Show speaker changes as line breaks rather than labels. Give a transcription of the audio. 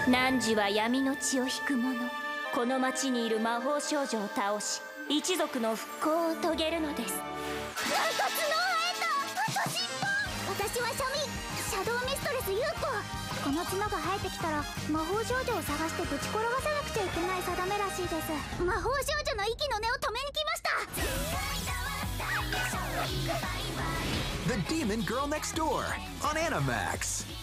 汝は闇の血を引く者。この町にいる魔法少女を倒し、一族の復興を遂げるのです。なんか角生えた。あと尻尾。私はシャミ、シャドウミストレスユウコ。この角が生えてきたら魔法少女を探してぶち転がさなくちゃいけない定めらしいです。魔法少女の息の根を止めに来ました。
The Demon Girl Next Door on Animax.